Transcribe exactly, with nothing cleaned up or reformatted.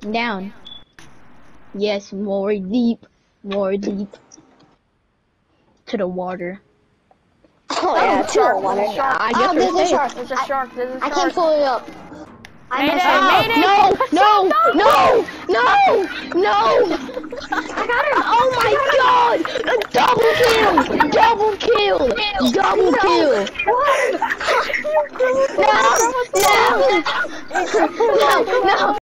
Down. Yes, more deep. More deep. To the water. Oh, yeah, it's shark, still water. there's a shark. I Oh, guess there's we're a safe. shark. There's a shark. There's a I shark. can't pull it up. I Mayday, messed up. mayday. No, no, no, no, no! I got her. Oh my god! A double kill! Double kill! Double kill! What? No! No! No! No!